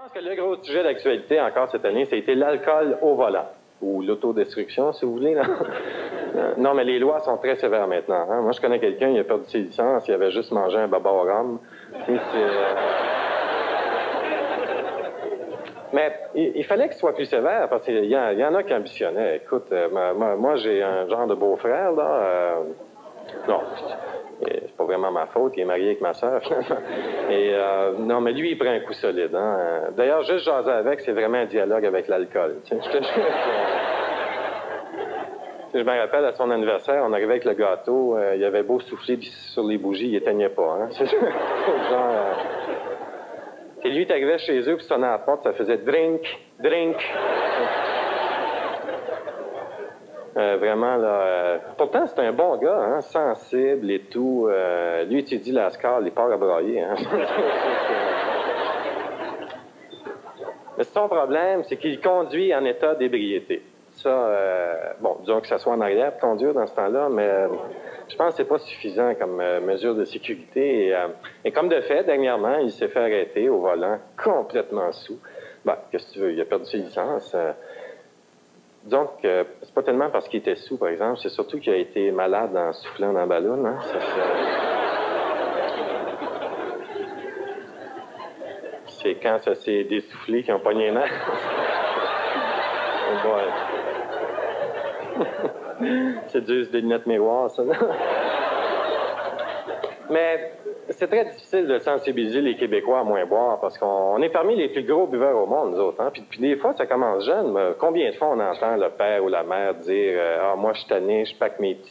pense que le gros sujet d'actualité encore cette année, ça a été l'alcool au volant. Ou l'autodestruction, si vous voulez. Là. Non, mais les lois sont très sévères maintenant. Hein? Moi, je connais quelqu'un, il a perdu ses licences, il avait juste mangé un baba au rhum. Mais il fallait qu'il soit plus sévère, parce qu'il y en a qui ambitionnaient. Écoute, moi, j'ai un genre de beau-frère, là. Non, c'est pas vraiment ma faute, il est marié avec ma sœur, finalement. Et non, mais lui, il prend un coup solide. Hein? D'ailleurs, juste jaser avec, c'est vraiment un dialogue avec l'alcool. Je te jure je me rappelle, à son anniversaire, on arrivait avec le gâteau, il avait beau souffler sur les bougies, il éteignait pas. Hein? C'est genre... Et lui, il arrivait chez eux, puis sonnait à la porte, ça faisait drink, drink. Vraiment, là... pourtant, c'est un bon gars, hein, sensible et tout. Lui, tu dis la scar, il part à brailler. Hein? Mais son problème, c'est qu'il conduit en état d'ébriété. Ça, bon, disons que ça soit en arrière pour conduire dans ce temps-là, mais je pense que c'est pas suffisant comme mesure de sécurité. Et comme de fait, dernièrement, il s'est fait arrêter au volant, complètement sous. Ben, qu'est-ce que tu veux, il a perdu ses licences. Disons que c'est pas tellement parce qu'il était sous, par exemple, c'est surtout qu'il a été malade en soufflant dans la ballon. Hein? C'est quand ça s'est dessoufflé qu'ils ont pogné un air. Oh boy. C'est juste des lunettes miroirs, ça. Mais c'est très difficile de sensibiliser les Québécois à moins boire parce qu'on est parmi les plus gros buveurs au monde, nous autres. Hein? Puis des fois, ça commence jeune. Mais combien de fois on entend le père ou la mère dire « Ah, moi, je suis tanné, je pack mes petits. »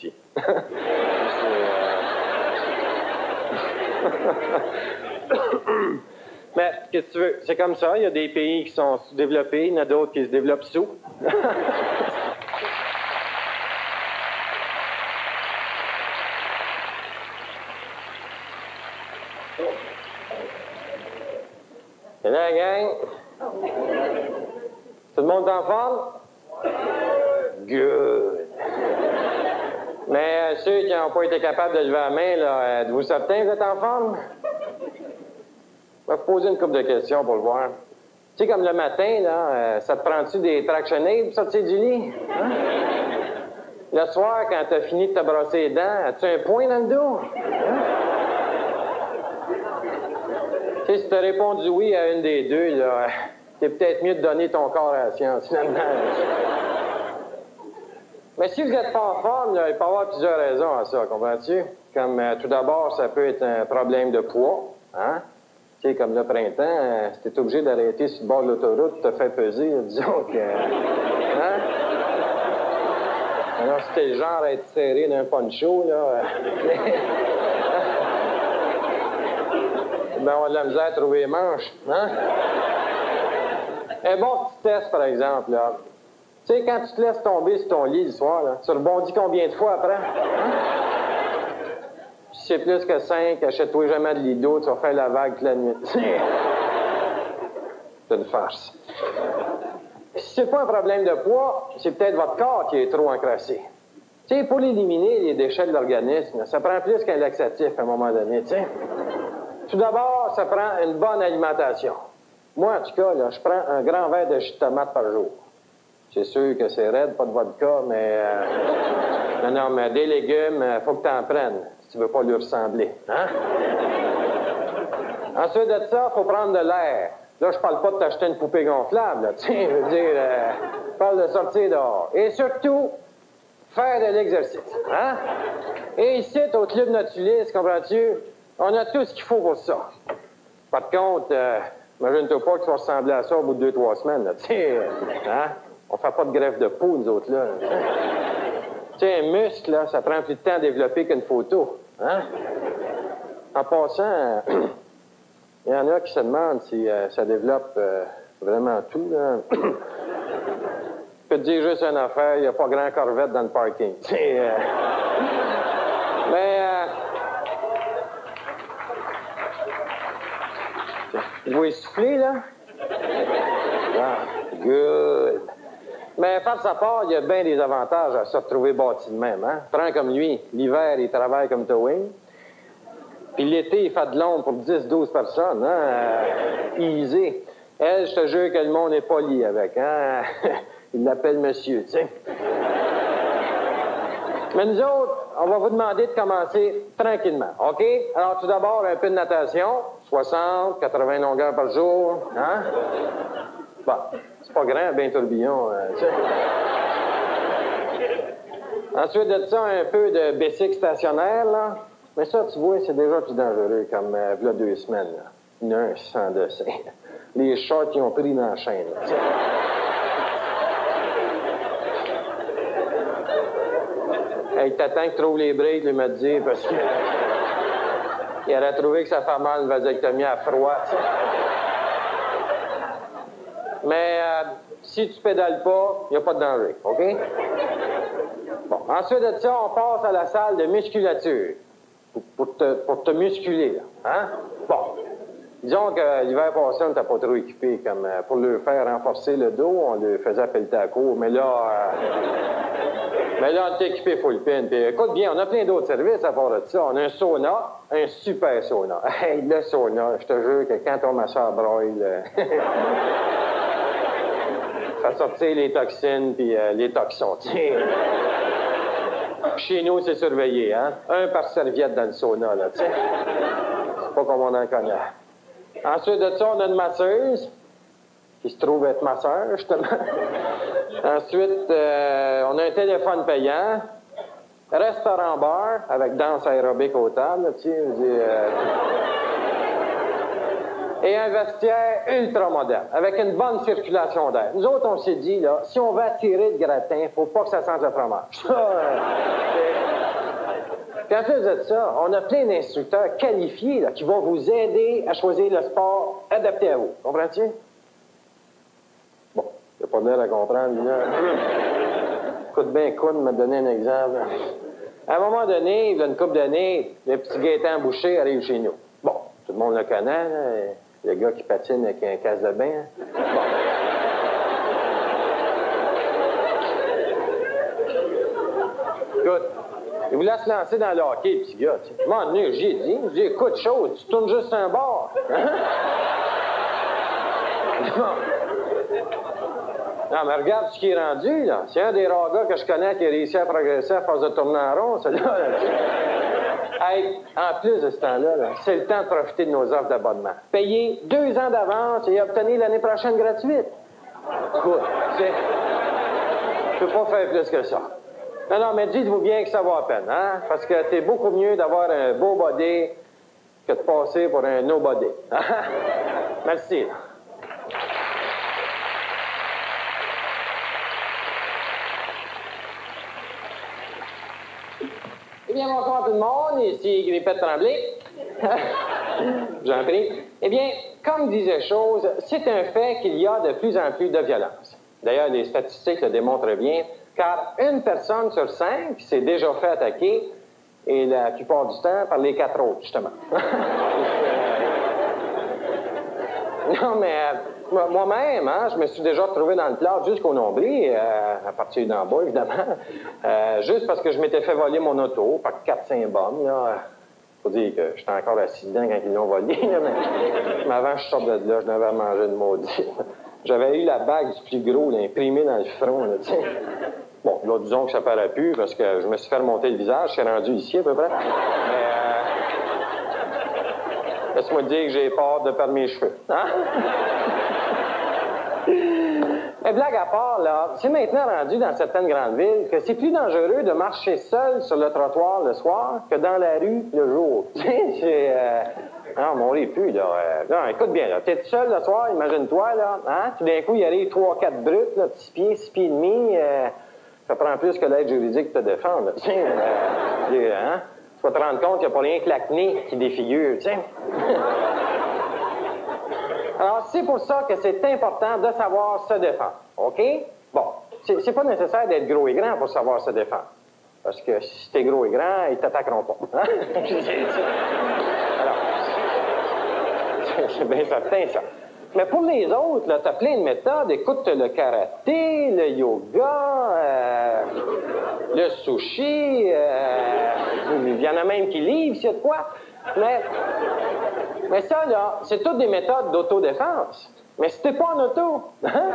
Mais qu'est-ce que tu veux? C'est comme ça. Il y a des pays qui sont sous-développés, il y en a d'autres qui se développent sous. Et là, gang? Tout le monde est en forme? Good. Mais ceux qui n'ont pas été capables de lever la main, là, êtes-vous certains que vous êtes en forme? Je vais vous poser une couple de questions pour le voir. Tu sais, comme le matin, là, ça te prend-tu des tractionnés pour sortir du lit? Hein? Le soir, quand t'as fini de te brosser les dents, as-tu un point dans le dos? Hein? Tu sais, si t'as répondu oui à une des deux, là, c'est peut-être mieux de donner ton corps à la science, finalement. Mais si vous n'êtes pas en forme, là, il peut y avoir plusieurs raisons à ça, comprends-tu? Comme, tout d'abord, ça peut être un problème de poids, hein? Tu sais, comme le printemps, si t'es obligé d'arrêter sur le bord de l'autoroute, te fait peser, disons que... Hein? Alors, si t'es le genre à être serré d'un poncho, là... ben, on a de la misère à trouver les manches, hein? Un bon petit test, par exemple, là. Tu sais, quand tu te laisses tomber sur ton lit le soir, là, tu rebondis combien de fois après? Hein? Si c'est plus que 5, achète-toi jamais de lit d'eau, tu vas faire la vague toute la nuit. C'est une farce. Si c'est pas un problème de poids, c'est peut-être votre corps qui est trop encrassé. Tu sais, pour éliminer les déchets de l'organisme, ça prend plus qu'un laxatif à un moment donné, tu sais. Tout d'abord, ça prend une bonne alimentation. Moi, en tout cas, là, je prends un grand verre de jus de tomate par jour. C'est sûr que c'est raide, pas de vodka, mais... Non, mais des légumes, faut que t'en prennes, si tu veux pas lui ressembler. Hein? Ensuite de ça, faut prendre de l'air. Là, je parle pas de t'acheter une poupée gonflable, là. Tiens, je veux dire, je parle de sortir dehors. Et surtout, faire de l'exercice. Hein? Et ici, au Club Nautilus, comprends-tu, on a tout ce qu'il faut pour ça. Par contre, imagine-toi pas que tu vas ressembler à ça au bout de 2-3 semaines, là. Tu sais, hein? On fait pas de greffe de peau, nous autres, là. Tu sais, un muscle, là, ça prend plus de temps à développer qu'une photo. Hein? En passant, il y en a qui se demandent si ça développe vraiment tout, là. Je peux te dire juste une affaire, il n'y a pas grand corvette dans le parking. Mais, vous essoufflez, là? Ah, good. Mais face à part, il y a bien des avantages à se retrouver bâti de même. Hein? Prends comme lui, l'hiver, il travaille comme towing. Puis l'été, il fait de l'ombre pour 10-12 personnes. Hein? Easy. Elle, je te jure que le monde est poli avec, hein? Il l'appelle monsieur, tu sais. Mais nous autres, on va vous demander de commencer tranquillement, OK? Alors, tout d'abord, un peu de natation, 60, 80 longueurs par jour, hein? Bon, c'est pas grand, ben tourbillon, tu sais. Ensuite de ça, un peu de bicycle stationnaire, là. Mais ça, tu vois, c'est déjà plus dangereux, comme il y a 2 semaines, là. Il y en a un sans dessin. Les shorts, ils ont pris dans la chaîne, là, tu sais. Hey, t'attends que trouve les breaks, il m'a dit, parce que il aurait trouvé que ça fait mal une vasectomie à froid, tu sais. Mais si tu pédales pas, il n'y a pas de danger, OK? Bon, ensuite de ça, on passe à la salle de musculature. Pour te musculer, là. Hein? Bon. Disons que l'hiver passé, on n'était pas trop équipé. Comme pour leur faire renforcer le dos, on le faisait pelleter à court. Mais là, on était équipé full pin. Puis écoute bien, on a plein d'autres services à part de ça. On a un sauna, un super sauna. Hey, le sauna, je te jure que quand ton masseur broille, ça sortir les toxines puis les toxons. Chez nous, c'est surveillé, hein? Un par serviette dans le sauna, là, tu sais. C'est pas comme on en connaît. Ensuite de ça, on a une masseuse, qui se trouve être ma sœur, justement. Ensuite, on a un téléphone payant, restaurant-bar, avec danse aérobique au table, tu sais, et un vestiaire ultra moderne, avec une bonne circulation d'air. Nous autres, on s'est dit, là, si on veut attirer le gratin, faut pas que ça sente le fromage. Puis en plus de ça, on a plein d'instructeurs qualifiés là, qui vont vous aider à choisir le sport adapté à vous. Comprends-tu? Bon, il n'y a pas l'air à comprendre, là. Écoute bien, Koun m'a donné un exemple. À un moment donné, il y a une couple d'années, le petit Gaétan Boucher arrive chez nous. Bon, tout le monde le connaît, là, le gars qui patine avec un casse de bain. Bon. Écoute, il voulait se lancer dans le hockey, le petit gars. Je m'en ai, j'ai dit, écoute, chose, tu tournes juste un bord. Hein? Non, mais regarde ce qui est rendu, là. C'est un des rares gars que je connais qui a réussi à progresser à force de tourner en rond, celui-là. Hey, en plus de ce temps-là, là, c'est le temps de profiter de nos offres d'abonnement. Payer 2 ans d'avance et obtenir l'année prochaine gratuite. Écoute, je peux pas faire plus que ça. Non, mais dites-vous bien que ça vaut la peine, hein? Parce que c'est beaucoup mieux d'avoir un beau body que de passer pour un nobody. Merci. Eh bien, bonsoir tout le monde, ici Grippette Tremblay. J'en prie. Eh bien, comme disait Chose, c'est un fait qu'il y a de plus en plus de violence. D'ailleurs, les statistiques le démontrent bien, car une personne sur 5 s'est déjà fait attaquer, et la plupart du temps par les 4 autres, justement. Non, mais moi-même, hein, je me suis déjà retrouvé dans le plat jusqu'au nombril, à partir d'en bas, évidemment, juste parce que je m'étais fait voler mon auto par 4-5 bombes, là. Faut dire que j'étais encore assis dedans quand ils l'ont volé, là, mais avant que je sorte de là, je n'avais mangé de maudit. J'avais eu la bague du plus gros, là, imprimée dans le front, là, tu sais. Bon, là, disons que ça paraît plus, parce que je me suis fait remonter le visage, je suis rendu ici, à peu près. Mais, laisse-moi te dire que j'ai peur de perdre mes cheveux. Hein? Mais blague à part, là, c'est maintenant rendu dans certaines grandes villes que c'est plus dangereux de marcher seul sur le trottoir le soir que dans la rue le jour. Tu sais, c'est... Non, mais on rit plus, là. Non, écoute bien, là. T'es tout seul le soir, imagine-toi, là. Hein? Tout d'un coup, il arrive 3-4 brutes, là, 6 pieds, 6 pieds et demi. Ça prend plus que l'aide juridique pour te défendre, tu sais. Hein? Tu vas te rendre compte qu'il n'y a pas rien que l'acné qui défigure, tu sais. Alors, c'est pour ça que c'est important de savoir se défendre, OK? Bon, c'est pas nécessaire d'être gros et grand pour savoir se défendre. Parce que si t'es gros et grand, ils t'attaqueront pas. Hein? Alors, c'est bien certain, ça. Mais pour les autres, là, t'as plein de méthodes. Écoute, le karaté, le yoga, le sushi, il y en a même qui livrent, s'il y a de quoi. Mais ça, là, c'est toutes des méthodes d'autodéfense. Mais si t'es pas en auto, hein?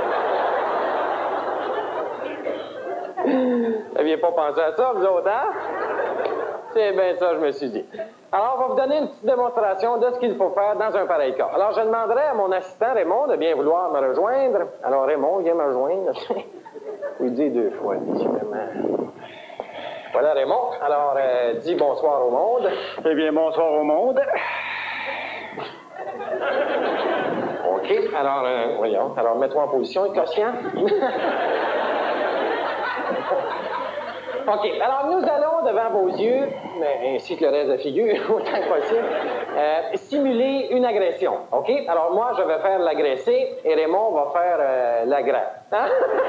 Vous n'aviez pas pensé à ça, vous autres, hein? C'est bien ça, je me suis dit. Alors, on va vous donner une petite démonstration de ce qu'il faut faire dans un pareil cas. Alors, je demanderai à mon assistant Raymond de bien vouloir me rejoindre. Alors, Raymond, viens me rejoindre. Vous le dites 2 fois, vraiment. Voilà, Raymond. Alors, dis bonsoir au monde. Eh bien, bonsoir au monde. OK. Alors, voyons. Alors, mets-toi en position, inconscient. OK. Alors, nous allons, devant vos yeux, ainsi que le reste de la figure, autant que possible, simuler une agression. OK? Alors, moi, je vais faire l'agressé et Raymond va faire l'agrat. Hein?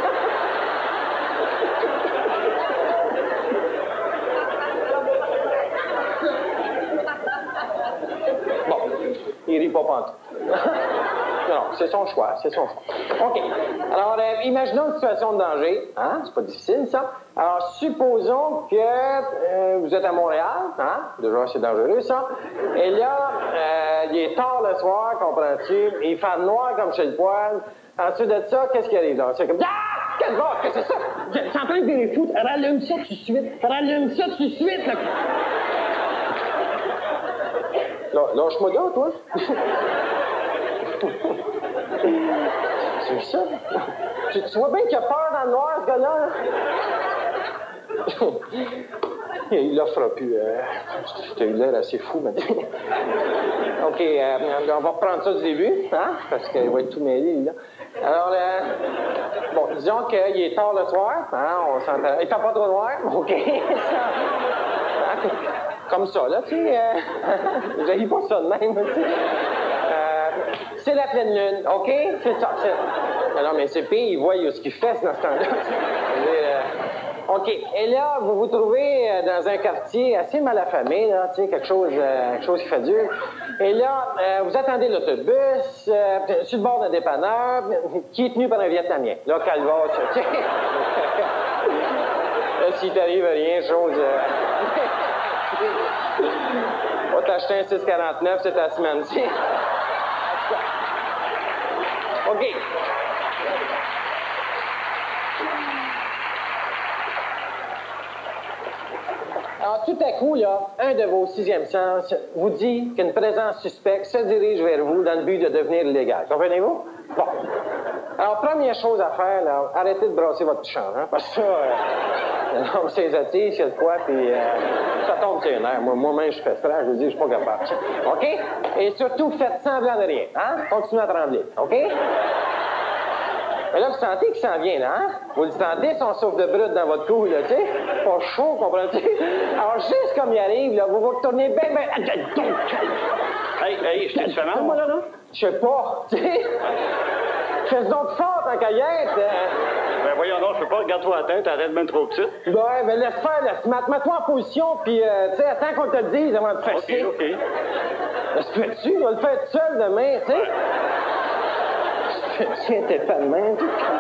Bon, il rit pas pantoute. Non, c'est son choix, c'est son choix. OK. Alors, imaginons une situation de danger. Hein? C'est pas difficile, ça. Alors, supposons que vous êtes à Montréal. Hein? Déjà, c'est dangereux, ça. Et là, il est tard le soir, comprends-tu? Il fait noir comme chez le poêle. Ensuite de ça, qu'est-ce qui arrive? C'est comme... Ah! Quelle vache, qu'est-ce que c'est ça? C'est en train de virer fou. Rallume ça tout de suite. Rallume ça tout de suite. Là. Lâche-moi là, toi. C'est ça? Tu vois bien qu'il a peur dans le noir, ce gars-là? Il l'offre plus. T'as eu l'air assez fou, maintenant. OK, on va reprendre ça du début, hein? Parce qu'il va être tout mêlé, là. Alors, bon, disons qu'il est tard le soir, hein? On s'entend. Il fait pas trop noir, OK? Comme ça, là, tu sais. J'arrive pas ça de même, tu sais. C'est la pleine lune, OK? C'est ça. Non, mais c'est pire, il voit ce qu'il fait dans ce temps-là. OK. Et là, vous vous trouvez dans un quartier assez mal affamé, là, tu sais, quelque chose qui fait dur. Et là, vous attendez l'autobus sur le bord d'un dépanneur qui est tenu par un Vietnamien. Là, calvasse, tu sais. Là, s'il t'arrive rien, chose... Va t'acheter un 6,49, c'est ta semaine, tu sais. OK. Alors, tout à coup, là, un de vos sixièmes sens vous dit qu'une présence suspecte se dirige vers vous dans le but de devenir illégal. Comprenez-vous? Bon. Alors, première chose à faire, là, arrêtez de brasser votre chambre, hein, parce que ça, on s'est attiré, c'est le quoi, puis ça tombe sur les nerfs. Moi-même, je fais ça, je vous dis, je suis pas capable. OK? Et surtout, faites semblant de rien, hein? Continuez à trembler, OK? Mais là, vous sentez qu'il s'en vient, là, hein? Vous le sentez, son souffle de brut dans votre cou, là, tu sais? Pas chaud, comprenez-vous? Alors, juste comme il arrive, là, vous vous retournez bien... Hey, je t'ai fait mal, moi, là? Je sais pas, tu sais? Fais donc fort, en caillette. Ben, voyons donc, je peux pas. Regarde-toi la tête, arrête même trop petite. Ouais, mais laisse faire, mets-toi en position, puis, tu sais, attends qu'on te le dise avant de faire ça. OK. Laisse faire-tu? On va le faire tout seul demain, tu sais? Tiens, t'es pas de main.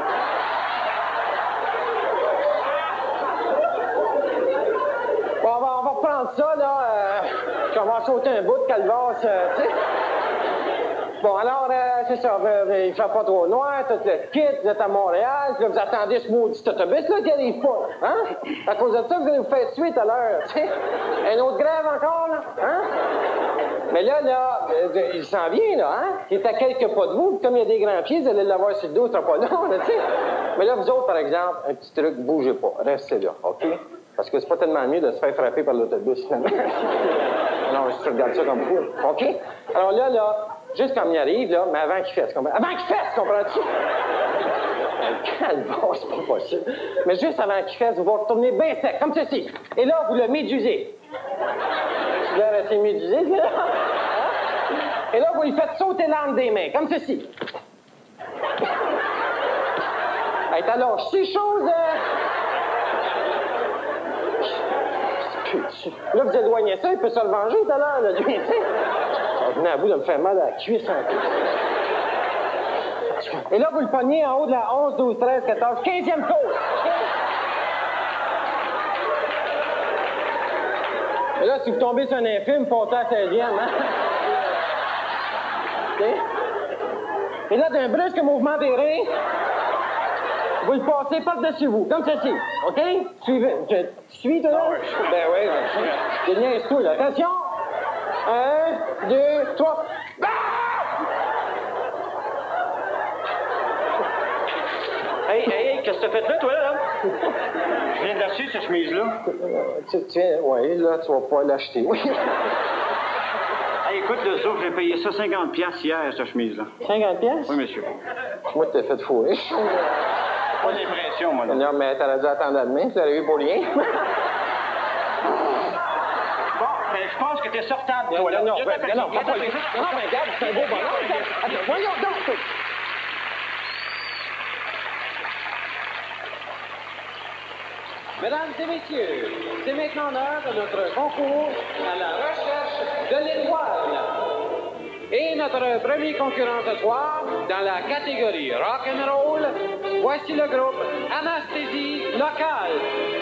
Bon, on va reprendre ça, là. On va sauter un bout de calvasse, tu sais. Bon, alors, c'est ça. Il fait pas trop noir, tout le kit, vous êtes à Montréal, puis là, vous attendez ce maudit autobus-là qui arrive pas, hein? À cause de ça, vous allez vous faire tuer tout à l'heure, tu sais. Une autre grève encore, là, hein? Mais là, il s'en vient, là, hein? Il est à quelques pas de vous, puis comme il y a des grands pieds, vous allez l'avoir sur le dos, ce sera pas long, là, tu sais. Mais là, vous autres, par exemple, un petit truc, bougez pas, restez là, OK? Parce que c'est pas tellement mieux de se faire frapper par l'autobus, finalement. Non, je regarde ça comme fou, OK? Alors là, juste comme il arrive, là, mais avant qu'il fasse, comprends-tu? Avant qu'il fasse, comprends-tu? Calvaire, c'est pas possible. Mais juste avant qu'il fasse, vous vous retournez bien sec, comme ceci. Et là, vous le médusez. Tu l'as assez médusé, là? Et là, vous lui faites sauter l'arme des mains, comme ceci. Hey, alors, ces choses... Là, vous éloignez ça, il peut se le venger tout à l'heure, là, lui, tu sais. Ça venait à bout de me faire mal à la cuisse un peu. Et là, vous le pognez en haut de la 11, 12, 13, 14, 15e côte. Et là, si vous tombez sur un infime, foncez à 16e, hein? OK? Et là, d'un brusque mouvement des reins, vous le passez par-dessus vous, comme ceci. OK? Suivez. Tu suis, toi, là? Ben oui, je niaise tout, là. Attention! 1, 2, 3. Ah! Hey, qu'est-ce que t'as fait là, toi, là? Je viens de l'acheter, cette chemise-là. Tiens, oui, là, tu vas pouvoir l'acheter. Oui. Hey, écoute, le Zouf, j'ai payé ça 50$ hier, cette chemise-là. 50$? Oui, monsieur. Moi, t'es fait fourrer. Pas d'impression, moi, là. Non, mais t'aurais dû attendre à demain, tu l'aurais eu pour rien. Bon, ben, je pense que t'es sortable, toi, là. Non, mais regarde, c'est un beau bonheur. Attends, voyons donc. Mesdames et messieurs, c'est maintenant l'heure de notre concours à la recherche de l'étoile. Et notre premier concurrent ce soir, dans la catégorie rock'n'roll, voici le groupe Anesthésie Locale.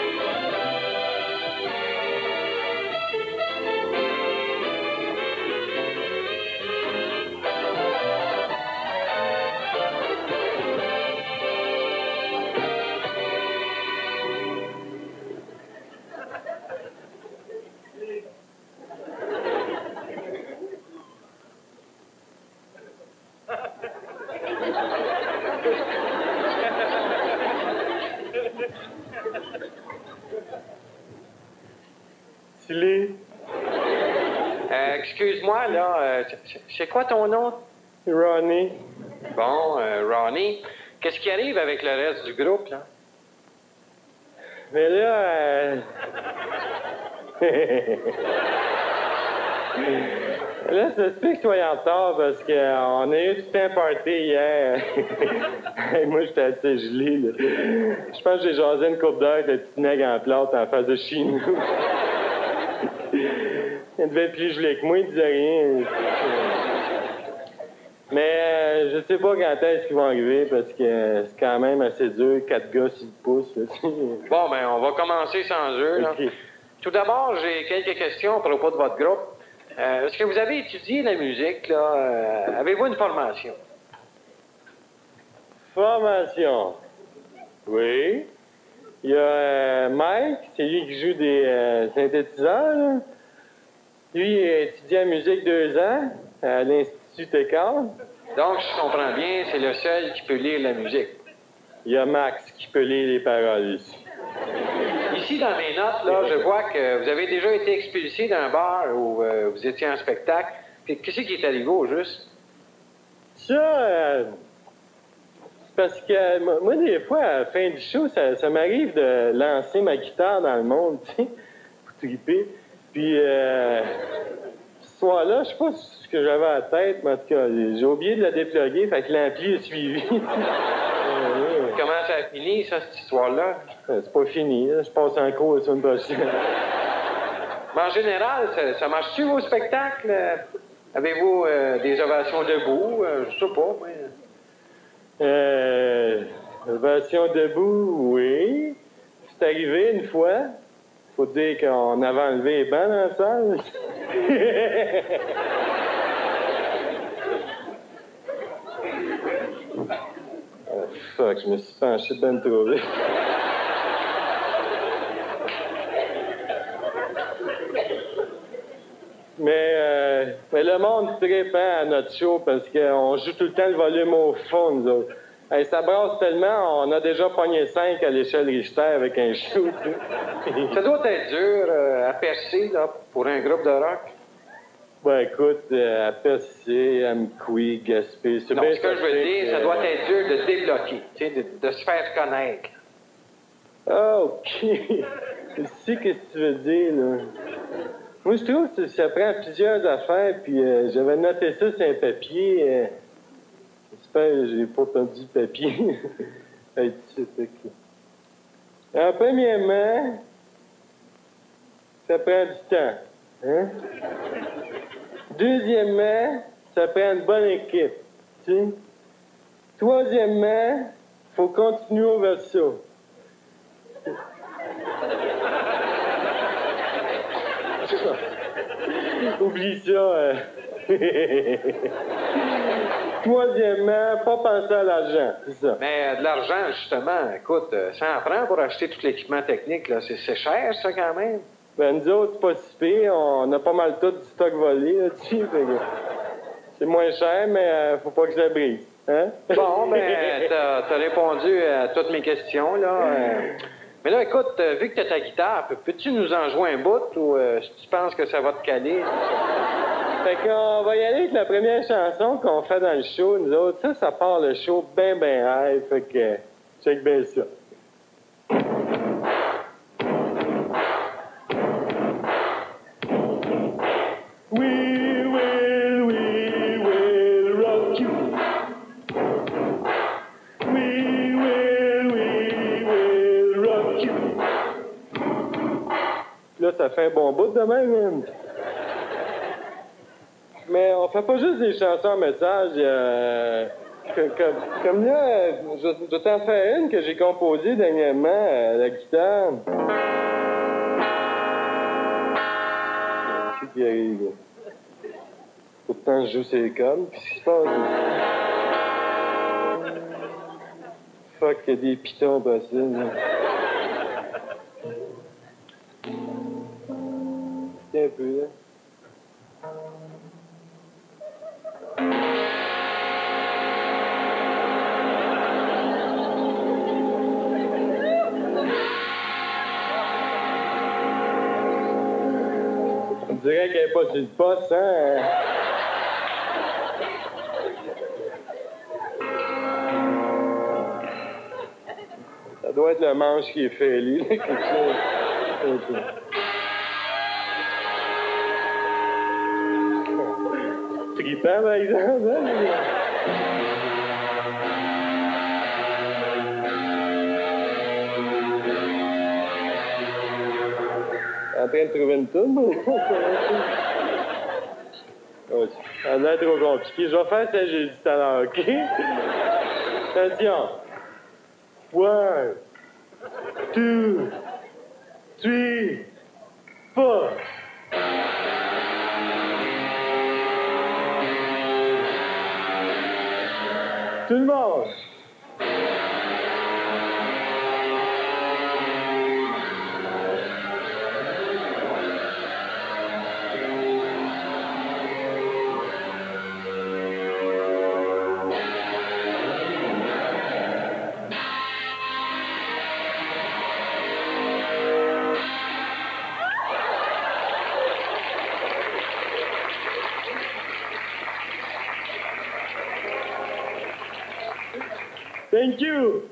Excuse-moi, là, c'est quoi ton nom? Ronnie. Bon, Ronnie, qu'est-ce qui arrive avec le reste du groupe, là? Mais là, là, ça se peut que tu sois en retard parce qu'on a eu tout un party hier. Hey, moi, j'étais assez gelé, là. Je pense que j'ai jasé une coupe d'heure avec le petit nègre en plate en face de chez nous. Il devait être plus gelé que moi, il disait rien. Mais je sais pas quand est-ce qu'ils vont arriver parce que c'est quand même assez dur, 4 gars sur le pouce. Là. Bon, ben, on va commencer sans eux, là. Okay. Tout d'abord, j'ai quelques questions à propos de votre groupe. Est-ce que vous avez étudié la musique, là? Avez-vous une formation? Formation. Oui. Il y a Mike, c'est lui qui joue des synthétiseurs. Là. Lui, il a étudié la musique 2 ans à l'Institut Técart. Donc, je comprends bien, c'est le seul qui peut lire la musique. Il y a Max qui peut lire les paroles ici. Ici, dans mes notes, là, je vois que vous avez déjà été expulsé d'un bar où vous étiez en spectacle. Puis, qu'est-ce qui est arrivé au juste? Ça, c'est parce que moi, des fois, à la fin du show, ça m'arrive de lancer ma guitare dans le monde, tu sais, pour triper. Puis, ce soir-là, je sais pas ce que j'avais à la tête, mais en tout cas, j'ai oublié de la dépluguer, fait que l'ampli a suivi. Comment ça a fini, ça, cette histoire-là? C'est pas fini, là. Je passe en cours la semaine prochaine. Mais en général, ça marche-tu vos spectacles? Avez-vous des ovations debout? Je sais pas, moi. Ovation debout, oui. C'est arrivé une fois. Faut dire qu'on avait enlevé les bancs dans la salle. Fuck, je me suis penché ben trop vite. Mais le monde trippe à notre show parce qu'on joue tout le temps le volume au fond, nous autres. Hey, ça brasse tellement, on a déjà pogné 5 à l'échelle Richter avec un show. Ça doit être dur à percer, là, pour un groupe de rock. Ben écoute, à Percé, à Mkoui, Gaspé, c'est Non, bien ce que je veux dire, ça doit être dur de débloquer, tu sais, de se faire connaître. Ah, OK. Je sais qu'est-ce que tu veux dire, là. Moi, je trouve que ça prend plusieurs affaires, puis j'avais noté ça sur un papier. J'espère que j'ai pas perdu le papier. Hey, tu sais, OK. Alors, premièrement, ça prend du temps. Hein? Deuxièmement, ça prend une bonne équipe. Tu sais? Troisièmement, il faut continuer vers ça. Oublie ça. Troisièmement, pas penser à l'argent, c'est ça. Mais de l'argent, justement, écoute, ça en prend pour acheter tout l'équipement technique, là. C'est cher, ça, quand même. Ben, nous autres, c'est pas si pire. On a pas mal tout du stock volé là-dessus. C'est moins cher, mais faut pas que ça brise. Hein? Bon, ben, t'as répondu à toutes mes questions, là. Mais là, écoute, vu que t'as ta guitare, peux-tu nous en jouer un bout ou si tu penses que ça va te caler? Fait qu'on va y aller avec la première chanson qu'on fait dans le show, nous autres. Ça part le show ben rêve. Fait que, check bien ça. We will rock you. We will rock you. Là, ça fait un bon bout de même. Mais on fait pas juste des chansons en message. Comme là, je vais t'en faire une que j'ai composée dernièrement à la guitare. Qu'est-ce qui arrive, là? Pourtant, je joue sur les cordes. Qu'est-ce qui se passe? Fuck, il y a des pitons possibles. Tiens un peu, là. On dirait qu'elle n'est pas sur le poste, hein? Ça doit être le manche qui est fêlé, là, quelque chose. Trippant, par exemple, hein? En train de trouver une toune, oh, ça a l'air trop compliqué. Je vais faire ça, j'ai dit tout à l'heure, OK? Attention. 1, 2, 3, 4. Tout le monde. Thank you!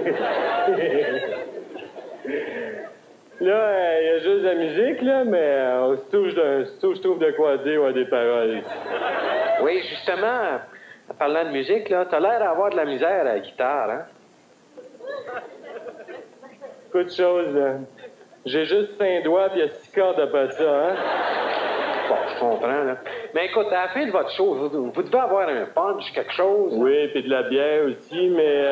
Là, il y a juste de la musique, là, mais aussitôt je trouve de quoi dire ou des paroles. Oui, justement, en parlant de musique, là, t'as l'air d'avoir de la misère à la guitare, hein? Écoute chose, là. J'ai juste 5 doigts pis il y a 6 cordes après ça, hein? Bon, je comprends, là. Mais écoute, à la fin de votre show, vous devez avoir un punch, quelque chose. Oui, puis de la bière aussi,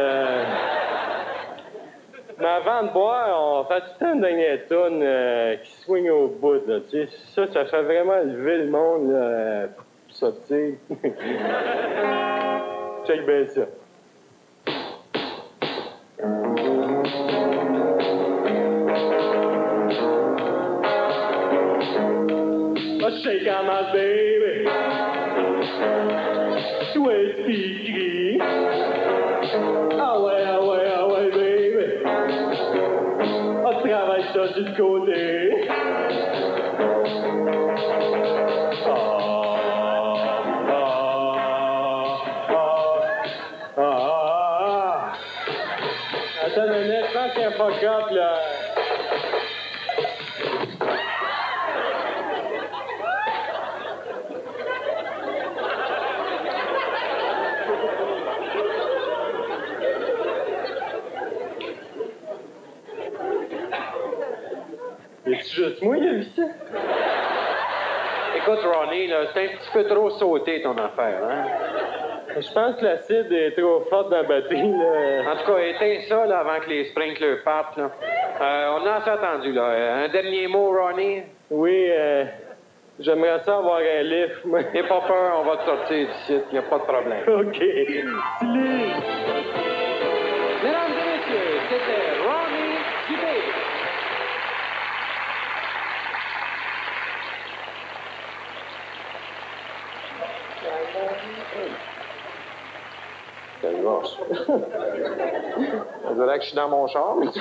mais avant de boire, on fait tout le temps une dernière toune qui swing au bout, là, tu sais. Ça fait vraiment lever le monde, là, pour sortir. Check bien ça. Shake on my baby, sweet speaking. Ah ouais, baby. On travaille ça du côté. Attends une minute, je pense qu'il y a un fuck-up, là. C'est juste moi qui ai vu ça? Écoute, Ronnie, là, c'est un petit peu trop sauté, ton affaire, hein? Je pense que l'acide est trop forte dans la batterie, là. En tout cas, éteins ça, là, avant que les sprinklers partent, là. On en s'est attendu, là. Un dernier mot, Ronnie? Oui, J'aimerais ça avoir un lift, moi. N'aie pas peur, on va te sortir d'ici, il n'y a pas de problème. OK. Stylé. Mesdames et messieurs, c'était Ronnie Dubé. Quelle vache. On dirait que je suis dans mon char, mais...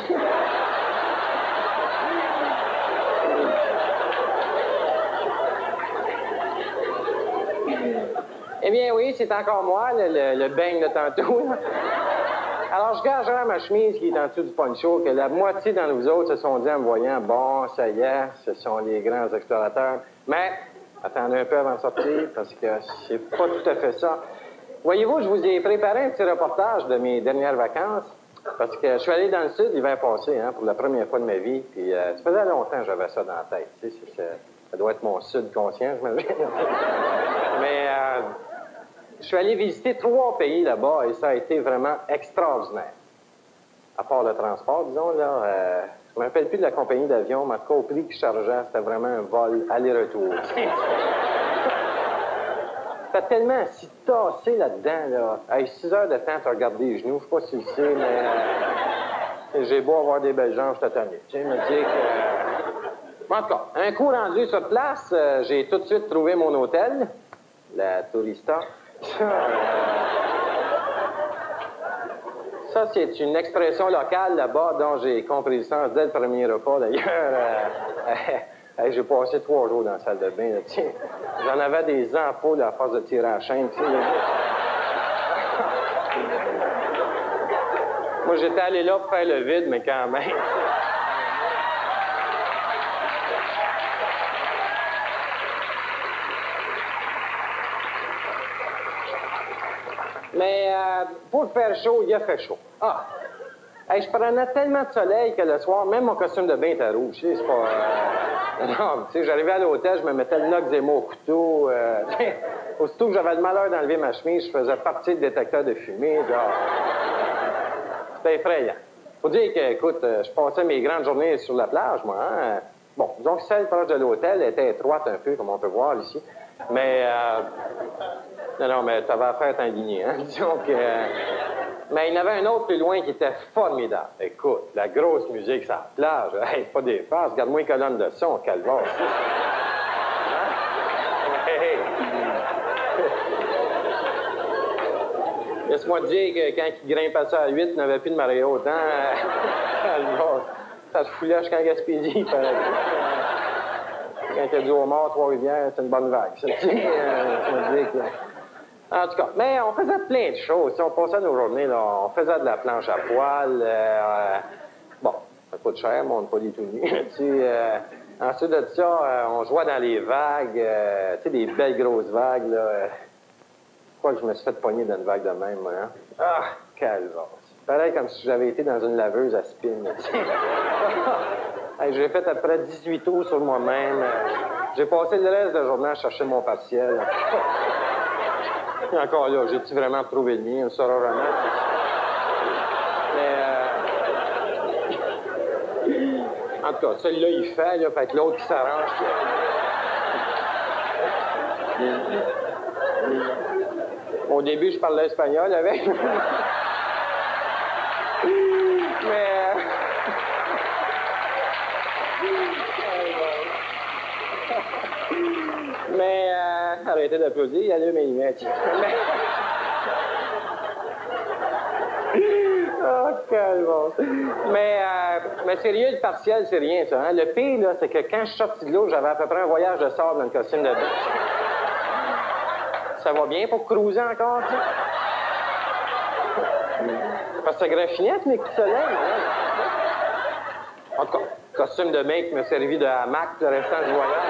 Eh bien, oui, c'est encore moi, le beigne de tantôt. Alors, je gagerais ma chemise qui est en dessous du poncho, que la moitié d'entre vous autres se sont dit en me voyant, bon, ça y est, ce sont les grands explorateurs. Mais, attendez un peu avant de sortir, parce que c'est pas tout à fait ça. Voyez-vous, je vous ai préparé un petit reportage de mes dernières vacances, parce que je suis allé dans le sud l'hiver passé, hein, pour la première fois de ma vie, puis ça faisait longtemps que j'avais ça dans la tête. Tu sais, ça doit être mon sud conscient, je m'imagine. Mais je suis allé visiter 3 pays là-bas et ça a été vraiment extraordinaire. À part le transport, disons, là, je me rappelle plus de la compagnie d'avion, mais en tout cas, au prix que je chargeais, c'était vraiment un vol aller-retour. T'as tellement assis tassé là-dedans, là. Hey, 6 heures de temps, t'as regardé les genoux, je sais pas si tu le sais, mais j'ai beau avoir des belles jambes, je t'attendais. Tu sais, me dire que... En tout cas, un coup rendu sur place, j'ai tout de suite trouvé mon hôtel, la Tourista. Ça, c'est une expression locale là-bas dont j'ai compris le sens dès le premier repas, d'ailleurs. J'ai passé 3 jours dans la salle de bain, là, tiens. J'en avais des ampoules à force de tirer à la chaîne, tu sais. Moi, j'étais allé là pour faire le vide, mais quand même. Mais pour faire chaud, il a fait chaud. Ah! Hey, je prenais tellement de soleil que le soir, même mon costume de bain était rouge. Tu sais, c'est pas... Non, tu sais, j'arrivais à l'hôtel, je me mettais le Noxemo au couteau. Aussitôt que j'avais le malheur d'enlever ma chemise, je faisais partie du détecteur de fumée. Genre... C'était effrayant. Faut dire que, écoute, je passais mes grandes journées sur la plage, moi. Hein? Bon, disons que celle proche de l'hôtel était étroite un peu, comme on peut voir ici. Mais... Non, mais t'avais affaire à t'indigner, hein? Disons que... Mais il y en avait un autre plus loin qui était formidable. Écoute, la grosse musique sur la plage. Hey, pas des farces. Regarde-moi une colonne de son, calvaire. Hein? Hey. Laisse-moi te dire que quand il grimpe à ça à 8, il n'avait plus de marée haute, hein? Ça se foulait jusqu'en Gaspésie, par exemple. Quand il y a du homard, Trois-Rivières, c'est une bonne vague. Ça, tu sais, en tout cas, mais on faisait plein de choses. On passait nos journées, là, on faisait de la planche à poil. Bon, ça coûte cher, mais on n'est pas du tout nus. Ensuite de ça, on jouait dans les vagues. Tu sais, des belles grosses vagues, là. Je crois que je me suis fait pogner dans une vague de même, moi. Hein? Ah, quelle vache. Pareil comme si j'avais été dans une laveuse à spin. Hey, j'ai fait à peu près 18 tours sur moi-même. J'ai passé le reste de la journée à chercher mon partiel. Et encore là, j'ai-tu vraiment trouvé le mien? On le saura jamais. Mais, en tout cas, celui-là, il fait, là, fait que l'autre qui s'arrange. Au début, je parlais espagnol avec. Mais arrêtez d'applaudir, il y a 2 millimètres. Oh, quel bon. Mais sérieux, le partiel, c'est rien, ça. Hein? Le pire, là, c'est que quand je suis sorti de l'eau, j'avais à peu près un voyage de sable dans le costume de bain. Ça va bien pour cruiser encore, ça? Parce que ça graffinette, mes coups de soleil. Hein? En tout cas, costume de bain qui m'a servi de hamac le restant du voyage.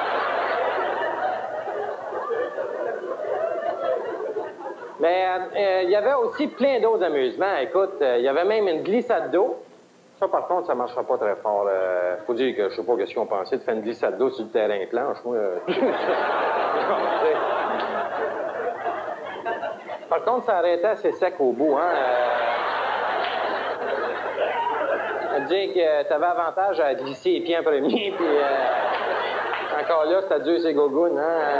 Mais il y avait aussi plein d'autres amusements. Écoute, il y avait même une glissade d'eau. Ça, par contre, ça ne marchera pas très fort. Faut dire que je sais pas ce qu'ils ont pensé de faire une glissade d'eau sur le terrain planche. Moi, Par contre, ça arrêtait assez sec au bout. Hein? Ça veut dire que tu avais avantage à glisser les pieds en premier, puis Encore là, c'est dur, ces gogoons, hein?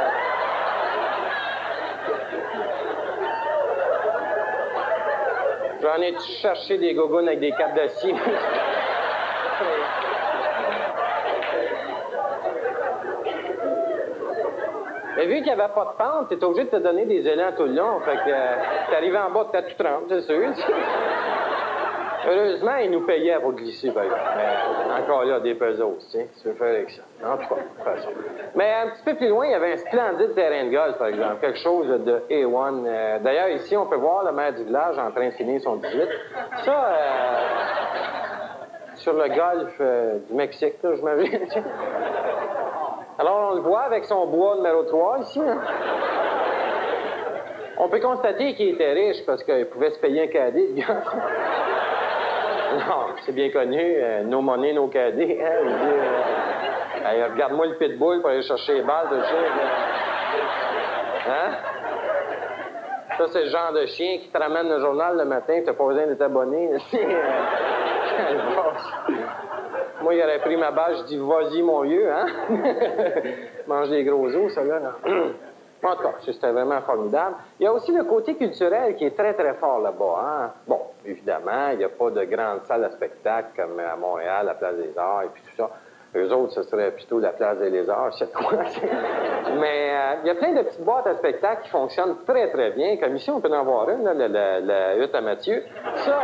J'en ai cherché des gogoons avec des capes d'acier. Mais vu qu'il n'y avait pas de pente, t'es obligé de te donner des élans tout le long. Fait que t'arrivais en bas, t'as tout trempe, c'est sûr. Heureusement, ils nous payaient pour glisser, par exemple. Mais encore là, des pesos, tu sais. Tu veux faire avec ça. En tout cas, de toute façon. Mais un petit peu plus loin, il y avait un splendide terrain de golf, par exemple. Quelque chose de A1. D'ailleurs, ici, on peut voir le maire du village en train de finir son 18. Ça, sur le golfe du Mexique, là, j'imagine. Alors, on le voit avec son bois numéro 3 ici. Hein? On peut constater qu'il était riche parce qu'il pouvait se payer un cadet de golf. Non, c'est bien connu. No money, no cadet. Hein? Il dit, hey, regarde-moi le pitbull pour aller chercher les balles de chien. Hein? Ça, c'est le genre de chien qui te ramène le journal le matin, tu n'as pas besoin de t'abonner. Moi, il aurait pris ma balle, je dis, vas-y, mon vieux, hein? Mange des gros os, ça, là. En tout cas, c'était vraiment formidable. Il y a aussi le côté culturel qui est très, très fort là-bas, hein? Bon, évidemment, il n'y a pas de grande salle de spectacle comme à Montréal, la Place des Arts et puis tout ça. Eux autres, ce serait plutôt la Place des Lézards, je sais quoi. Mais il y a plein de petites boîtes à spectacle qui fonctionnent très, très bien. Comme ici, on peut en voir une, là, la hutte à Mathieu. Ça,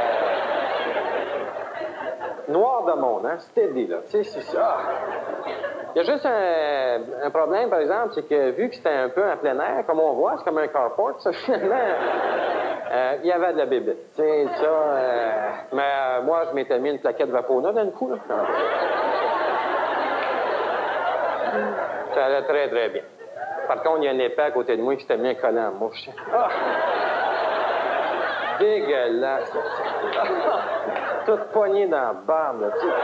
noir de monde, hein? Steady, là. Tu sais, c'est ça. Il y a juste un problème, par exemple, c'est que vu que c'était un peu en plein air, comme on voit, c'est comme un carport, ça, finalement, il y avait de la bébite. Tu sais, ça. Mais moi, je m'étais mis une plaquette Vapona dans le cou, là. Ça allait très, très bien. Par contre, il y a un épée à côté de moi qui s'était mis un collant en mouche. Ah! Dégueulasse. Toute poignée dans la barbe, là, tu sais.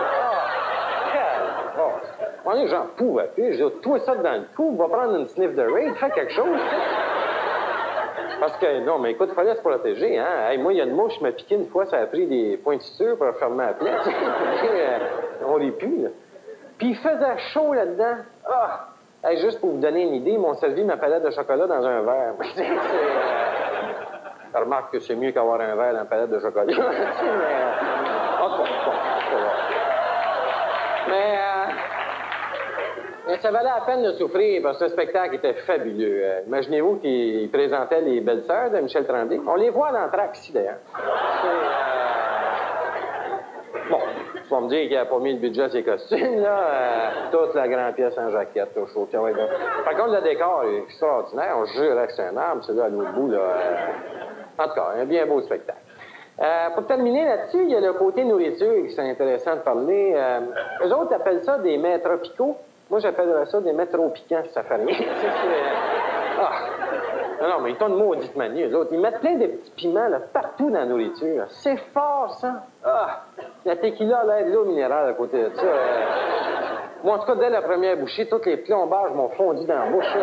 Moi, j'en pouvais plus. J'ai dit, toi, ça dans le cou, va prendre une sniff de raid, fais quelque chose. Parce que, non, mais écoute, il fallait se protéger, hein. Hey, moi, il y a une mouche qui m'a piqué une fois, ça a pris des points de suture pour fermer la plaie. On les pue, là. Puis il faisait chaud là-dedans. Ah! Hey, juste pour vous donner une idée, ils m'ont servi ma palette de chocolat dans un verre. Remarque que c'est mieux qu'avoir un verre dans une palette de chocolat. Mais ça valait la peine de souffrir parce que le spectacle était fabuleux. Imaginez-vous qu'il présentait les belles-sœurs de Michel Tremblay. On les voit dans le track ici, d'ailleurs. Bon, tu vas me dire qu'il n'a pas mis le budget à ses costumes, là. Toute la grande pièce en jaquette, au chaud. Par contre, le décor est extraordinaire. On jurait que c'est un arbre, c'est là, à l'autre bout, là. En tout cas, un bien beau spectacle. Pour terminer là-dessus, il y a le côté nourriture qui c'est intéressant de parler. Eux autres appellent ça des mets tropicaux. Moi, j'appellerais ça des mets trop piquants, si ça fait rien. Non, mais ils t'ont de maudite manie, eux autres. Ils mettent plein de petits piments là, partout dans la nourriture. C'est fort, ça. Ah! La tequila, là, de l'eau minérale à côté de ça. Moi, en tout cas, dès la première bouchée, tous les plombages m'ont fondu dans la bouche.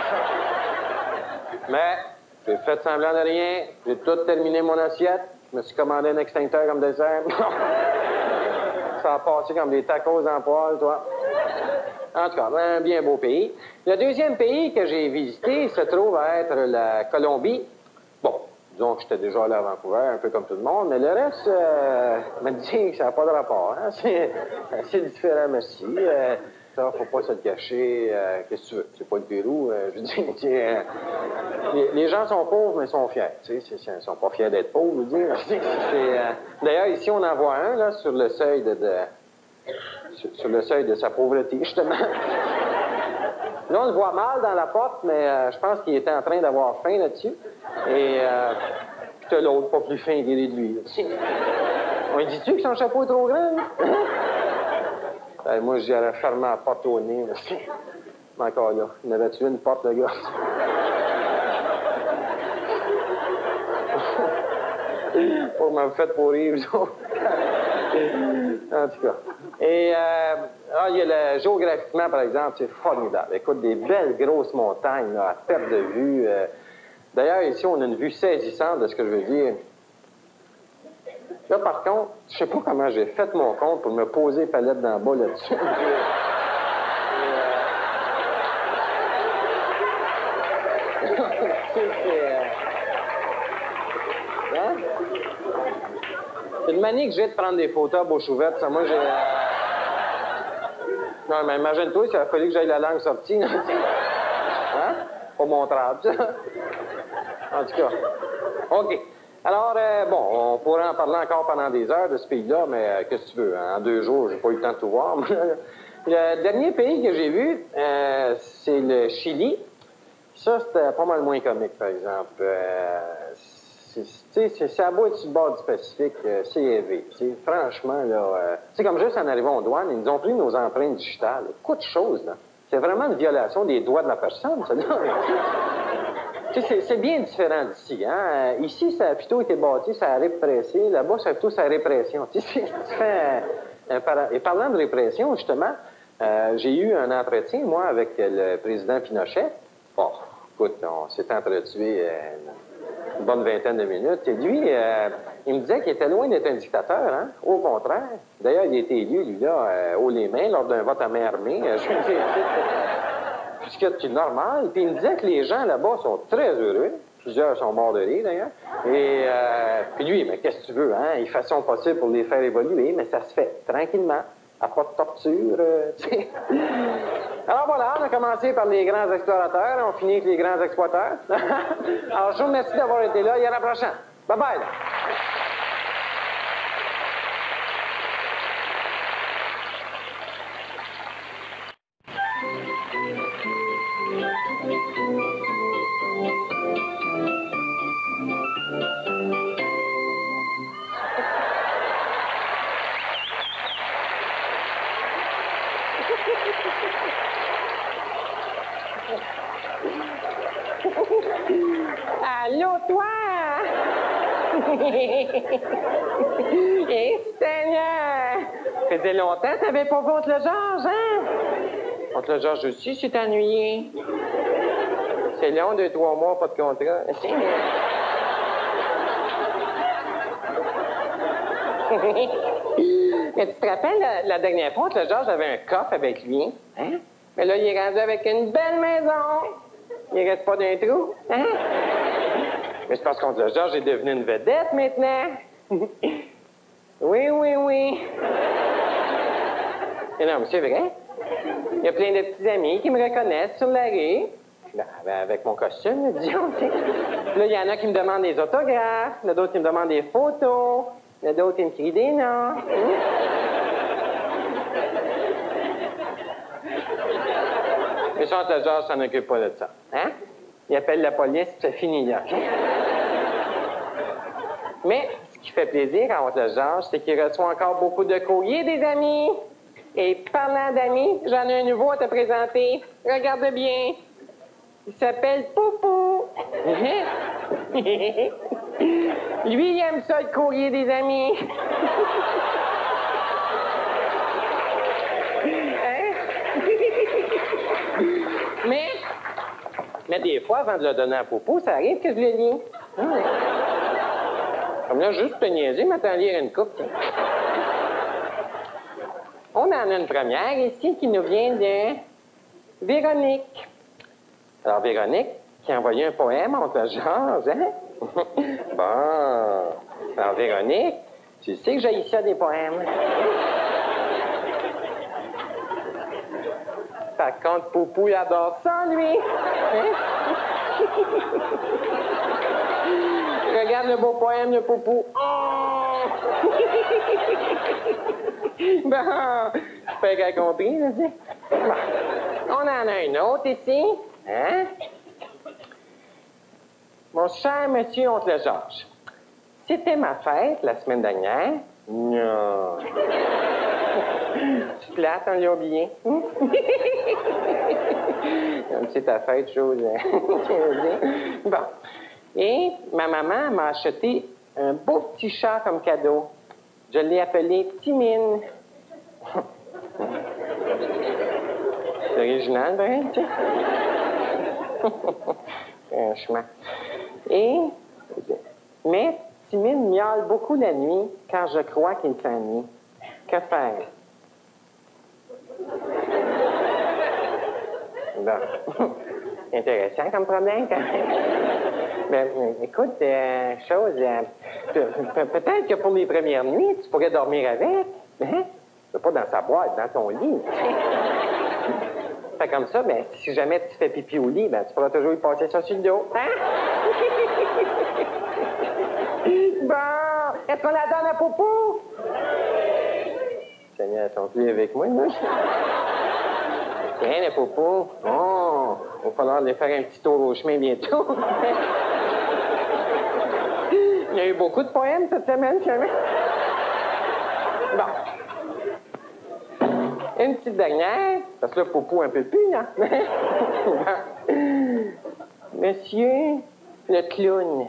Mais j'ai fait semblant de rien. J'ai tout terminé mon assiette. Je me suis commandé un extincteur comme dessert. Ça a passé comme des tacos en poêle, toi. En tout cas, un bien beau pays. Le deuxième pays que j'ai visité se trouve à être la Colombie. Bon, disons que j'étais déjà allé à Vancouver, un peu comme tout le monde, mais le reste me dit que ça n'a pas de rapport. Hein? C'est assez différent, merci. Ça, faut pas se le cacher. Qu'est-ce que tu veux? C'est pas le Pérou. Je dis, les gens sont pauvres, mais sont fiers. Tu sais, ils sont pas fiers d'être pauvres, je veux dire. D'ailleurs, ici, on en voit un, là, sur le seuil sur le seuil de sa pauvreté, justement. Là, on le voit mal dans la porte, mais je pense qu'il était en train d'avoir faim là-dessus. Et puis t'as l'autre, pas plus fin guéri de lui. On lui dit-tu que son chapeau est trop grand? Moi, j'aurais fermé la porte au nez. Mais encore là, il avait tué une porte, le gars. Pour m'avoir fait pourrir, en tout cas. Et il y a géographiquement, par exemple, c'est formidable. Écoute, des belles grosses montagnes là, à perte de vue. D'ailleurs, ici, on a une vue saisissante de ce que je veux dire. Là, par contre, je sais pas comment j'ai fait mon compte pour me poser palette d'en bas là-dessus. une manie que j'ai de prendre des photos à bouche ouverte. Ça, moi, j'ai... Non, mais imagine-toi, il a fallu que j'aille la langue sortie. Non? Hein? Pas montrable, ça. En tout cas. OK. Alors, bon, on pourrait en parler encore pendant des heures de ce pays-là, mais qu'est-ce que tu veux? Hein? En 2 jours, j'ai pas eu le temps de tout voir. Le dernier pays que j'ai vu, c'est le Chili. Ça, c'était pas mal moins comique, par exemple. C'est à bout du bord du Pacifique, c'est élevé. Franchement, là... c'est comme juste en arrivant aux douanes, ils nous ont pris nos empreintes digitales. Coup de chose, là. C'est vraiment une violation des droits de la personne, ça, là. C'est bien différent d'ici, hein? Ici, ça a plutôt été bâti, ça a répressé. Là-bas, ça a plutôt sa répression. Tu fais et parlant de répression, justement, j'ai eu un entretien, moi, avec le président Pinochet. Bon, écoute, on s'est entretué une bonne vingtaine de minutes. Et lui, il me disait qu'il était loin d'être un dictateur, hein? Au contraire. D'ailleurs, il a été élu, lui, là, haut les mains, lors d'un vote à main armée. Je veux dire, ce qui est normal. Puis il me disait que les gens là-bas sont très heureux. Plusieurs sont morts de rire, d'ailleurs. Et puis lui, mais qu'est-ce que tu veux, hein? Il fait son possible pour les faire évoluer, mais ça se fait tranquillement, à pas de torture, tu sais. Alors voilà, on a commencé par les grands explorateurs, on finit avec les grands exploiteurs. Alors, je vous remercie d'avoir été là. Et à la prochaine. Bye-bye. Allô, toi? Et Seigneur! Faisait longtemps que t'avais pas vu Oncle Georges, hein? Oncle Georges aussi s'est ennuyé. C'est long, 2-3 mois, pas de contrat. Mais tu te rappelles, la dernière fois, Oncle Georges avait un coffre avec lui, hein? Mais là, il est rendu avec une belle maison. Il reste pas d'un trou, hein? Mais c'est parce qu'Oncle Georges est devenu une vedette maintenant. Oui, oui, oui. Mais non, mais c'est vrai. Il y a plein de petits amis qui me reconnaissent sur la rue. Ben, avec mon costume, disons. Là, il y en a qui me demandent des autographes. Il y en a d'autres qui me demandent des photos. Il y en a d'autres qui me crient des noms. Mais ça, Oncle Georges s'en occupe pas de ça. Hein? Il appelle la police, c'est fini, là. Mais ce qui fait plaisir à Oncle Georges, c'est qu'il reçoit encore beaucoup de courriers des amis. Et parlant d'amis, j'en ai un nouveau à te présenter. Regarde bien. Il s'appelle Poupou. Lui, il aime ça, le courrier des amis. Hein? Mais des fois, avant de le donner à Poupou, ça arrive que je le lis. Comme là, juste te niaiser, m'attends à lire une coupe. On en a une première ici qui nous vient de Véronique. Alors, Véronique, qui a envoyé un poème à Oncle Georges, hein? Bon. Alors, Véronique, tu sais que j'ai ça des poèmes. Par contre, Poupou, il adore ça, lui. Hein? Regarde le beau poème de Poupou. Oh! Bon, j'espère qu'elle a compris, là, tu sais. Bon. On en a une autre ici. Hein? Mon cher monsieur Oncle Georges, c'était ma fête la semaine dernière. Non. Tu te lattes, on l'a oublié. Comme c'est ta fête, chose. Bon. Et ma maman m'a acheté un beau petit chat comme cadeau. Je l'ai appelé Timine. C'est original, ben, tu sais. Franchement. Mais Timine miaule beaucoup la nuit quand je crois qu'il s'ennuie. Que faire? Bon. Intéressant comme problème, quand même. Écoute, peut-être que pour les premières nuits, tu pourrais dormir avec. Hein? Pas dans sa boîte, dans ton lit. Fait comme ça, ben, si jamais tu fais pipi au lit, ben, tu pourras toujours y passer ça sur le dos. Hein? Bon, est-ce qu'on la donne à Popo? Seigneur, elles sont plus avec moi, là. Tiens, les Popo. Oh, il va falloir les faire un petit tour au chemin bientôt. Il y a eu beaucoup de poèmes cette semaine, finalement. Bon. Une petite dernière, parce que là, Popo un peu plus, là. Monsieur le clown.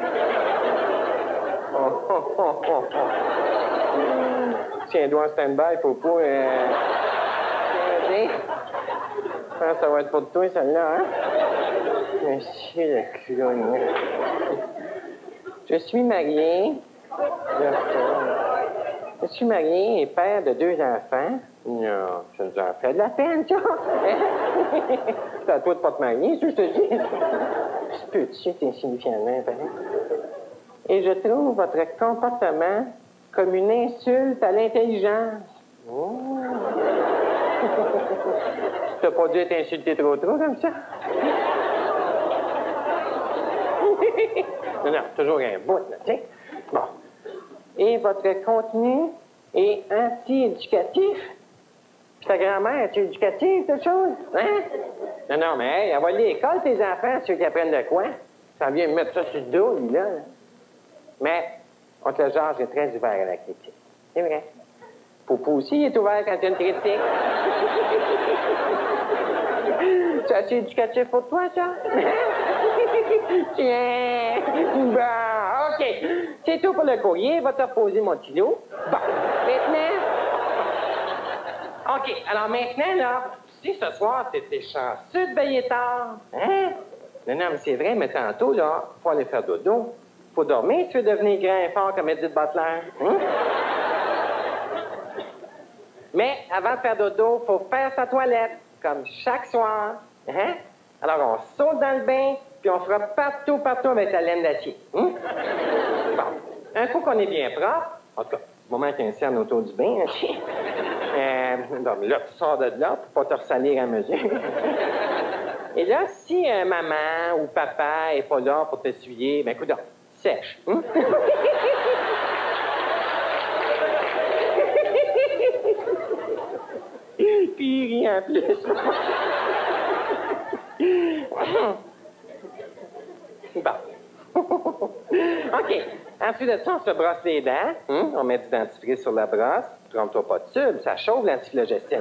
Tiens-toi en stand-by, Popo. Je pense que ça va être pour toi, celle-là, hein? Monsieur le clown. Je suis marié. Je suis marié et père de 2 enfants. Non, ça nous en fait de la peine, ça. C'est à toi de pas te marier, ça, je te dis. C'est petit, c'est insignifiant, pareil. Et je trouve votre comportement comme une insulte à l'intelligence. Oh. T'as pas dû être insulté trop comme ça? Non, toujours un bout, là, tu sais. Bon. Et votre contenu est anti-éducatif. Puis ta grand-mère, es-tu éducative, cette chose? Hein? Non, mais hey, elle va à l'école, tes enfants, ceux qui apprennent de quoi? Ça vient me mettre ça sur le dos, lui, là. Mais, contre le genre, j'ai très ouvert à la critique. C'est vrai. Popo aussi, il est ouvert quand il y a une critique. C'est assez éducatif pour toi, ça? Tiens! Bon, OK. C'est tout pour le courrier. Va te reposer, mon petit loup. Bon, maintenant... OK, alors maintenant, là, si ce soir, t'étais chanceux de veiller tard, hein? Non, mais c'est vrai, mais tantôt, là, faut aller faire dodo. Faut dormir si tu veux devenir grand et fort comme Edith Butler. Hein? Mais avant de faire dodo, faut faire sa toilette, comme chaque soir. Hein? Alors, on saute dans le bain, puis on fera partout avec la laine d'acier. Hein? Bon. Un coup qu'on est bien propre, en tout cas, du moment qu'il y a un cerne autour du bain, donc là, tu sors de là pour pas te ressalir à mesure. Et là, si maman ou papa est pas là pour t'essuyer, ben écoute, sèche. Hein? Puis il rit en plus. Bon. OK. Ensuite de ça, on se brosse les dents. Hein? On met du dentifrice sur la brosse. Trompe-toi pas de tube, ça chauffe l'antiflogestine.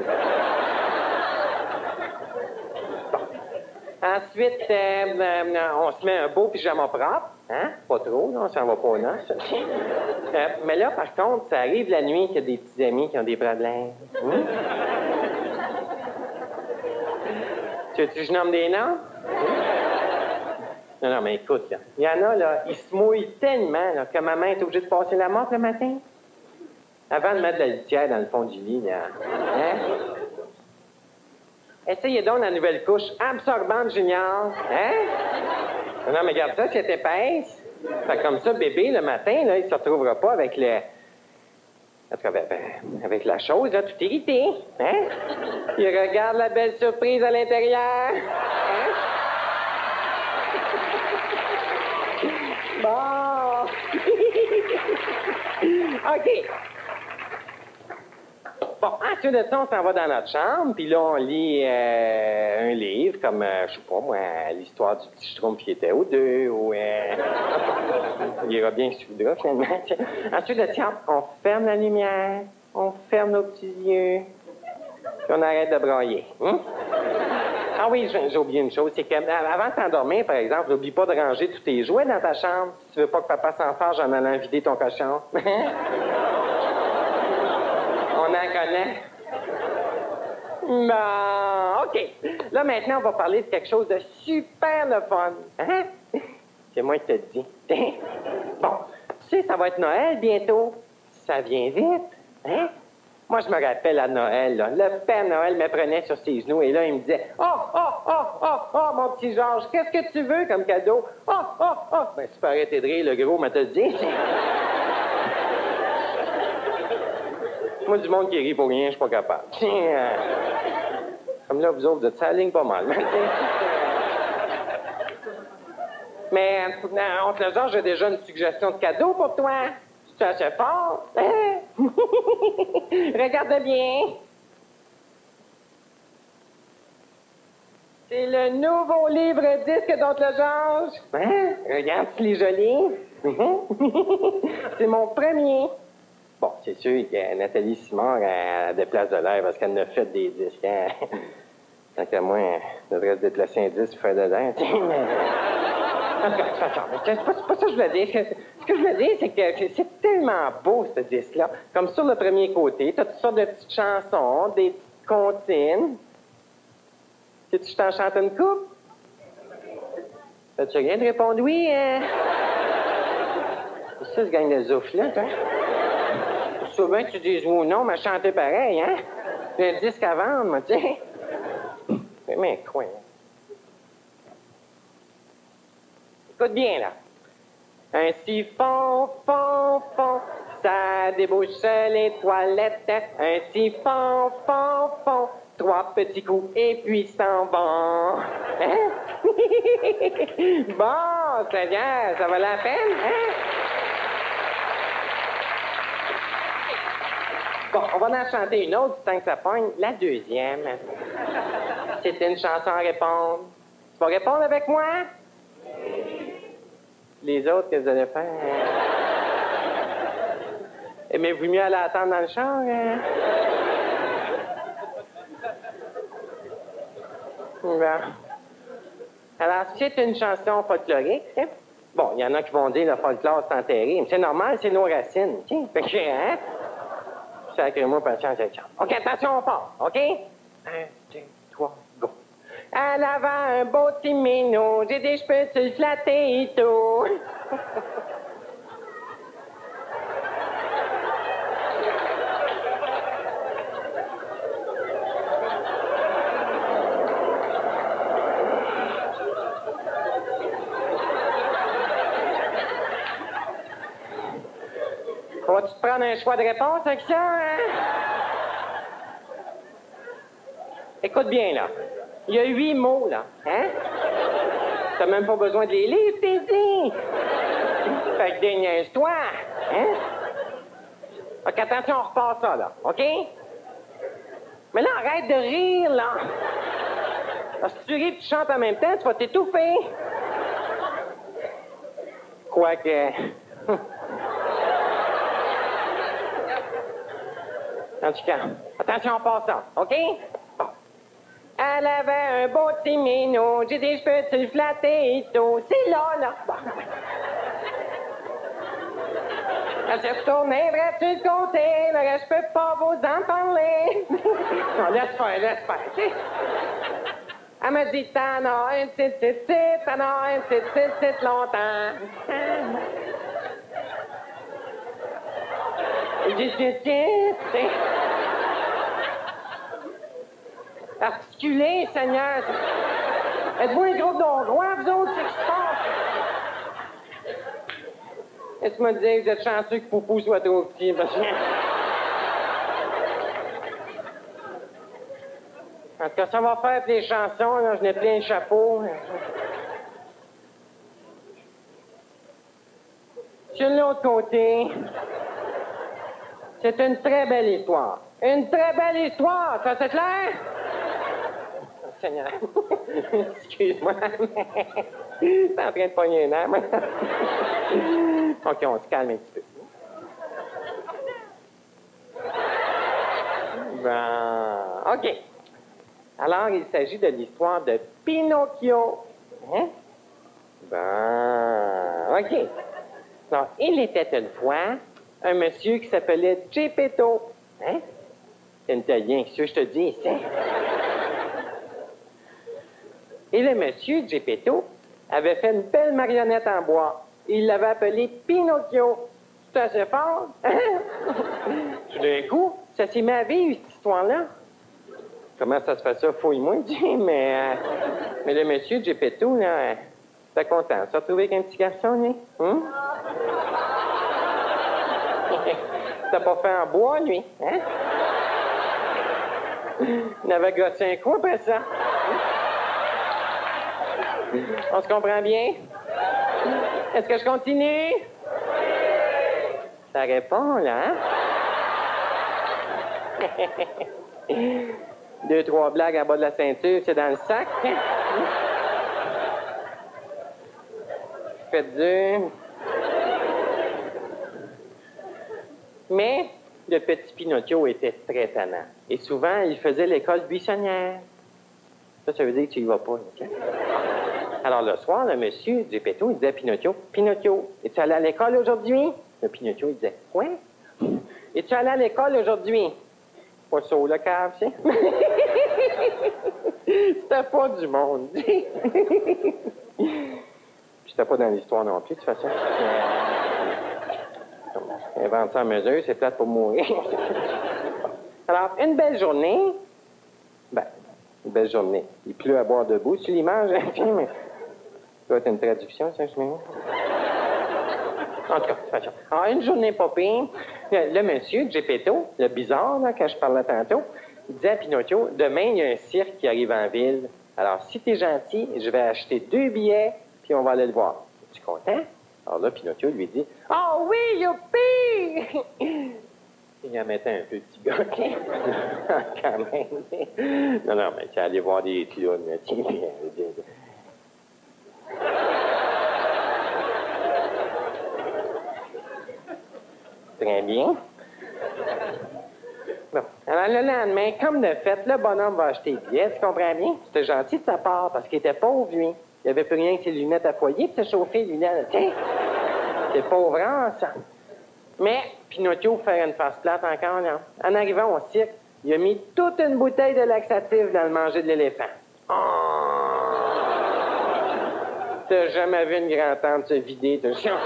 Bon. Ensuite, on se met un beau pyjama propre. Hein? Pas trop, là, on s'en va pas au noces. Mais là, par contre, ça arrive la nuit qu'il y a des petits amis qui ont des problèmes. Hein? Tu veux que je nomme des noms? Non, mais écoute, là. Il y en a, là, ils se mouillent tellement, là, que maman est obligée de passer la mop le matin. Avant de mettre la litière dans le fond du lit, là. Hein? Essayez donc la nouvelle couche absorbante junior. Hein? Non, mais regarde ça, c'est épaisse. Fait comme ça, bébé, le matin, là, il se retrouvera pas avec le... avec la chose, là, tout irrité. Hein? Il regarde la belle surprise à l'intérieur. Hein? Bon. OK. Bon, ensuite de ça, on s'en va dans notre chambre, puis là, on lit un livre, comme, je sais pas, moi, l'histoire du petit Schtroumpf qui était aux deux, ou... il ira bien que tu voudras, finalement. Ensuite de ça, on ferme la lumière, on ferme nos petits yeux, puis on arrête de brailler. Hein? Ah oui, j'ai oublié une chose, c'est qu'avant de t'endormir, par exemple, n'oublie pas de ranger tous tes jouets dans ta chambre, si tu veux pas que papa s'en fâche en allant vider ton cochon. On en connaît. Bon, OK. Là, maintenant, on va parler de quelque chose de super le fun. Hein? C'est moi qui te le dis. Bon, tu sais, ça va être Noël bientôt. Ça vient vite. Hein? Moi, je me rappelle à Noël, là, le Père Noël me prenait sur ses genoux et là, il me disait « Oh, mon petit Georges, qu'est-ce que tu veux comme cadeau? Ben, tu peux arrêter de rire, le gros, m'a te dit. Moi, du monde qui rit pour rien, je suis pas capable. Comme là, vous autres, vous êtes sur la ligne pas mal. Mais, oncle Georges, j'ai déjà une suggestion de cadeau pour toi. Tu es assez fort. Regarde bien. C'est le nouveau livre disque d'oncle Georges. Hein? Regarde s'il est joli. C'est mon premier. Bon, c'est sûr que Nathalie Simard a des places de l'air parce qu'elle en a fait des disques. Hein? Tant qu'à moi, elle devrait se déplacer un disque pour faire de l'air. C'est pas ça que je voulais dire. Ce que je voulais dire, c'est que c'est tellement beau, ce disque-là. Comme sur le premier côté, t'as toutes sortes de petites chansons, des petites comptines. Tu je t'en chante une coupe? As-tu rien de répondre oui, hein? Ça, se gagne le souffle, là, hein? Souvent que tu dises oui ou non, mais chanter pareil, hein? J'ai un disque à vendre, moi, tu sais. Mais quoi? Écoute bien, là. Un siphon, fond, ça débouche les toilettes. Un siphon, fond, 3 petits coups et puis s'en va. Hein? Bon, Seigneur, ça vaut la peine, hein? Bon, on va en chanter une autre tant que ça pogne. La deuxième. C'est une chanson à répondre. Tu vas répondre avec moi? Les autres, qu'est-ce que vous allez faire? Mais vous mieux aller attendre dans le char, hein? Bon. Alors, c'est une chanson folklorique, hein? Bon, il y en a qui vont dire le folklore, c'est enterré. Mais c'est normal, c'est nos racines, tiens. Fait que, hein? Sacrez-moi patience avec ça. OK, attention, on part, OK? 1, 2, 3, go. À l'avant, un beau petit minou, j'ai dit, je peux te flatter et tout. Vas-tu te prendre un choix de réponse avec ça, hein? Écoute bien, là. Il y a 8 mots, là. Hein? T'as même pas besoin de les lire, t'es dit. Fait que déniaise-toi. Hein? OK, attention, on repart ça, là. OK? Mais là, arrête de rire, là. Parce que si tu ris et tu chantes en même temps, tu vas t'étouffer. Quoique... En tout cas, attention, on passe ça, OK? Bon. Elle avait un beau petit minou, j'ai dit, je peux te le flatter et tout. C'est là, là. Bon. Elle s'est retournée, vrai-tu le côté, mais je peux pas vous en parler. Non, laisse faire. Elle m'a dit, t'en as un petit, t'en as un petit, longtemps. J'ai dit, articulez, Seigneur. Êtes-vous un groupe d'Hongrois, vous autres, c'est ce qui se passe? Laisse-moi te dire que vous êtes chanceux que Poupou soit trop petit, parce que... En tout cas, ça va faire des chansons, là, je n'ai plein le chapeau. Sur l'autre côté, c'est une très belle histoire. Une très belle histoire, ça c'est clair? Oh, Seigneur, excuse-moi, c'est en train de pogner un air, moi. OK, on se calme un petit peu. Bon, OK. Alors, il s'agit de l'histoire de Pinocchio. Hein? Bon, OK. Alors, il était une fois un monsieur qui s'appelait Geppetto. Hein? C'est un italien, qu'est-ce que je te dis ici? Et le monsieur Geppetto avait fait une belle marionnette en bois. Il l'avait appelée Pinocchio. C'est assez fort. Tout d'un coup, ça s'est mis à vivre, cette histoire-là. Comment ça se fait ça? Fouille-moi, mais le monsieur Geppetto, là, t'es content de se retrouver avec un petit garçon, lui? Hein? T'as pas fait en bois, lui, hein? Il avait gossé un coup après ça. On se comprend bien? Est-ce que je continue? Ça répond, là, hein? 2, 3 blagues en bas de la ceinture, c'est dans le sac. Faites dur. Mais le petit Pinocchio était très tannant. Et souvent, il faisait l'école buissonnière. Ça veut dire que tu y vas pas. Okay? Alors, le soir, le monsieur Geppetto, il disait à Pinocchio, « Pinocchio, es-tu allé à l'école aujourd'hui? » Le Pinocchio, il disait, « Ouais. »« Es-tu allé à l'école aujourd'hui? » Pas ça, le cave, tu sais. C'était pas du monde. J'étais pas dans l'histoire non plus, de toute façon. Invente ça en mesure, c'est plate pour mourir. Alors, une belle journée. Ben, une belle journée. Il pleut à boire debout. Tu l'image, hein, mais... Ça doit être une traduction, ça, je mets. En tout cas, attention. Alors, une journée pas pire, le monsieur Geppetto, le bizarre, là, quand je parlais tantôt, il disait à Pinocchio, demain, il y a un cirque qui arrive en ville. Alors, si t'es gentil, je vais acheter 2 billets, puis on va aller le voir. Es-tu content? Alors là, Pinocchio lui dit, « Oh oui, youpi! » Il en mettait un peu, petit gars. Quand même. Non, mais tu allé voir des clowns, tiens, Très bien. Bon. Alors, le lendemain, comme de fait, le bonhomme va acheter des billets, tu comprends bien? C'était gentil de sa part, parce qu'il était pauvre, lui. Il avait plus rien que ses lunettes à foyer pour se chauffer, lui, là. Tiens, c'est pauvre, ça. Mais Pinocchio fait une face plate encore, là. En arrivant au cirque, il a mis toute une bouteille de laxatif dans le manger de l'éléphant. Oh! T'as jamais vu une grand-tante se vider de ça?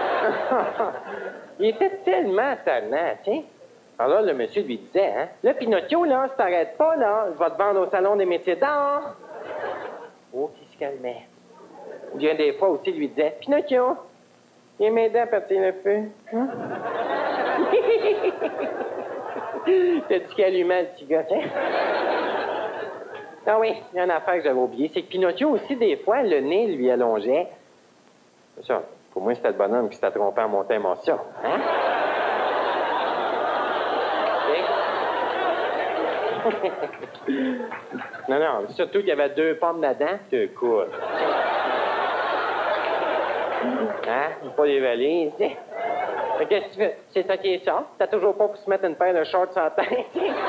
Il était tellement tannant, tiens. Alors là, le monsieur lui disait, hein, « Là, Pinocchio, là, si t'arrêtes pas, là, je vais te vendre au salon des métiers d'art. » Oh, qui se calmait. Bien des fois aussi, lui disait, « Pinocchio, viens m'aider à partir le feu. Hein? » T'as dit qu'il allumait le petit gars, tiens. Ah oui, il y a une affaire que j'avais oubliée, c'est que Pinocchio aussi, des fois, le nez lui allongeait. C'est ça. Pour moi, c'était le bonhomme qui s'était trompé en montant un morceau. Hein? Non, surtout qu'il y avait 2 pommes là-dedans, c'est cool. Hein? Pas les valises, tu sais. Qu'est-ce que tu fais? C'est ça qui est ça? T'as toujours pas pour se mettre une paire de shorts sur la tête,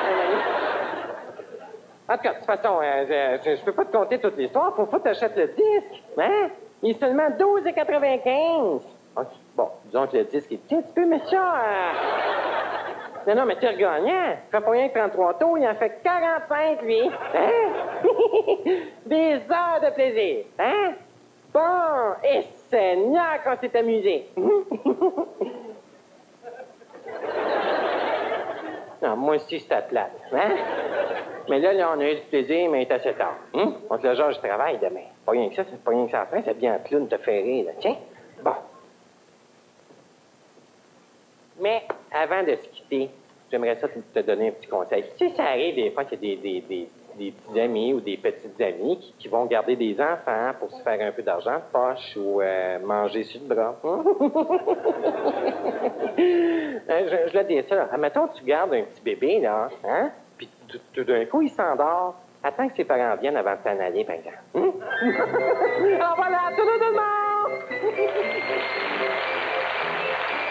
En tout cas, de toute façon, je peux pas te conter toute l'histoire. Faut pas que t'achètes le disque. Hein? Il est seulement 12,95. OK. Bon, disons que le disque est petit un petit peu, mais ça... Non, mais tu es gagnant. Il fait pas rien que 33 tours, il en fait 45, lui. Hein? Des heures de plaisir. Hein? Bon, et Seigneur, qu'on s'est amusé. Non, moi aussi, c'était plate. Hein? Mais là, on a eu du plaisir, mais il est assez tard. Hein? On te le genre, je travaille demain. Pas rien que ça, c'est pas rien que ça après, c'est bien un clown de ferrer, là. Tiens, bon. Mais avant de se quitter, j'aimerais ça te donner un petit conseil. Tu sais, ça arrive des fois qu'il y a des petits amis ou des petites amies qui vont garder des enfants pour se faire un peu d'argent de poche ou manger sur le bras. Je le dis ça, là. Admettons, tu gardes un petit bébé, là, hein? Puis tout d'un coup, il s'endort. Attends que ses parents viennent avant de t'en aller, par exemple. Alors voilà, tout le monde!